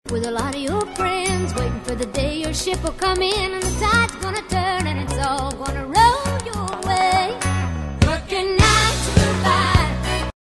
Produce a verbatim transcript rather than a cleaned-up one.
with a lot of your friends, waiting for the day your ship will come in and the tide's gonna turn and it's